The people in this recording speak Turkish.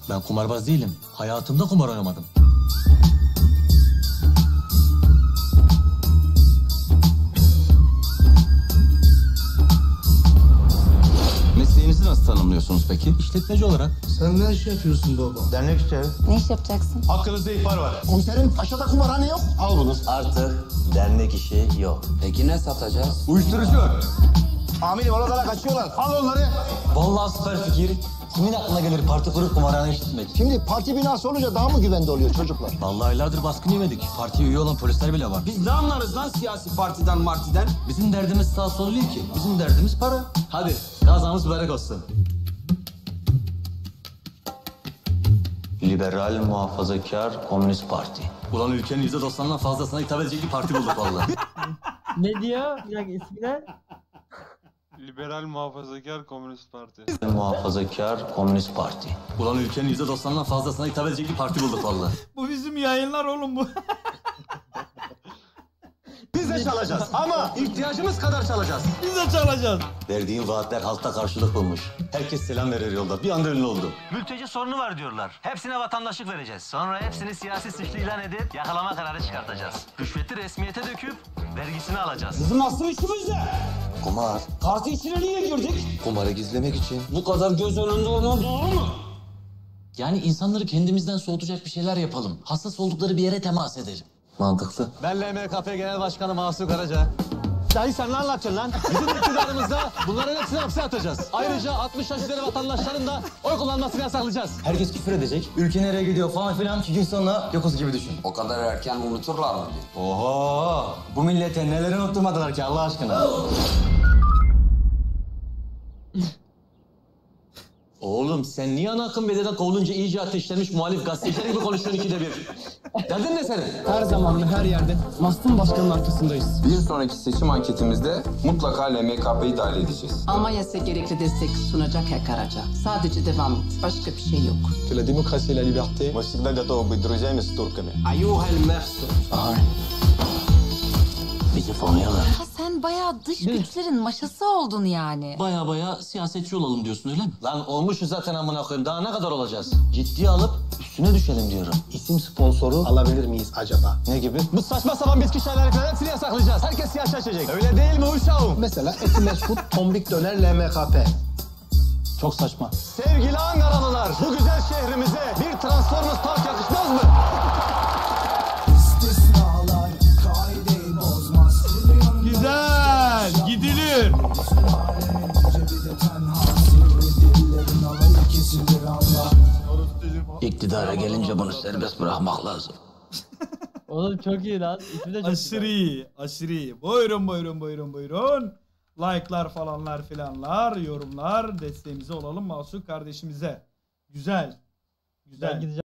Ben kumarbaz değilim. Hayatımda kumar oynamadım. Mesleğinizi nasıl tanımlıyorsunuz peki? İşletmeci olarak. Sen ne iş yapıyorsun baba? Dernek işleri. Ne iş yapacaksın? Hakkınızda ihbar var. Komiserim aşağıda kumarhane yok. Al bunu. Artık dernek işi yok. Peki ne satacağız? Uyuşturucu. Amirim oralara kaçıyorlar. Al onları. Vallahi süper fikir. Kimin aklına gelir parti kurup kumarhane işletmek? Şimdi parti binası olunca daha mı güvende oluyor çocuklar? Vallahi aylardır baskın yemedik. Partiye üye olan polisler bile var. Biz ne anlarız lan siyasi partiden martiden? Bizim derdimiz sağ sol değil ki. Bizim derdimiz para. Hadi kazamız mübarek olsun. Liberal Muhafazakar Komünist Parti. Ulan ülkenin %90'dan fazlasına hitap edecek bir parti bulduk vallahi. Ne diyor? Bir dakika ismi ne? Liberal Muhafazakar Komünist Parti. Muhafazakar Komünist Parti. Ulan ülkenin %90'dan fazlasına hitap edecek bir parti bulduk vallahi. Bu bizim yayınlar oğlum bu. Biz de çalacağız ama ihtiyacımız kadar çalacağız. Biz de çalacağız. Verdiğin vaatler halkta karşılık bulmuş. Herkes selam verir yolda. Bir anda ünlü oldu. Mülteci sorunu var diyorlar. Hepsine vatandaşlık vereceğiz. Sonra hepsini siyasi suçlu ilan edip yakalama kararı çıkartacağız. Rüşveti resmiyete döküp vergisini alacağız. Bizim asıl işimiz ne? Kumar. Parti içine niye girdik? Kumarı gizlemek için. Bu kadar göz önünde olmam doğru mu? Yani insanları kendimizden soğutacak bir şeyler yapalım. Hassas oldukları bir yere temas edelim. Mantıklı. Ben LMKP Genel Başkanı Mahsur Karaca. Dayı sen ne anlatıyorsun lan? Bizim iktidarımızda bunların hepsini hapse atacağız. Ayrıca 60 yaş üzeri vatandaşların da oy kullanmasını yasaklayacağız. Herkes küfür edecek. Ülke nereye gidiyor falan filan. 2 gün sonra yokuzu gibi düşün. O kadar erken unuturlar mı? Oho! Bu millete neleri unutturmadılar ki Allah aşkına. Oğlum sen niye ana akım belediyeden kovulunca iyice ateşlenmiş muhalif gazeteciler gibi konuşuyorsun ikide bir? Derdin ne senin? Her zaman ve her yerde Mastın Başkan'ın arkasındayız. Bir sonraki seçim anketimizde mutlaka LMKP'yi dahil edeceğiz. Almanya size gerekli destek sunacak Herr Karaca. Sadece devam et. Başka bir şey yok. Que la démocratie et la liberté. Moi, всегда готов быть друзьями с турками. Ayuhel Mersu. Bizi fonluyorlar. Ha sen bayağı dış güçlerin maşası oldun yani. Baya siyasetçi olalım diyorsun öyle mi? Lan olmuşuz zaten amına koyayım. Daha ne kadar olacağız? Ciddiye alıp üstüne düşelim diyorum. İsim sponsoru alabilir miyiz acaba? Ne gibi? Bu saçma sapan bitki şelalelerini hepsini yasaklayacağız. Herkes siyah şaşacak. Öyle değil mi uşağım? Mesela eti meşhur tombik döner LMKP. Çok saçma. Sevgili Ankaralılar, bu güzel şehrimize bir Transformers Park yakışmaz mı? Güzel. Gidilir. İktidara gelince bunu serbest bırakmak lazım. Oğlum çok iyi lan. İsmi de çok Aşırı güzel. iyi. Aşırı iyi. Buyurun. Like'lar falanlar filanlar, yorumlar. Desteğimize olalım Mahsur kardeşimize. Güzel. Ben gideceğim.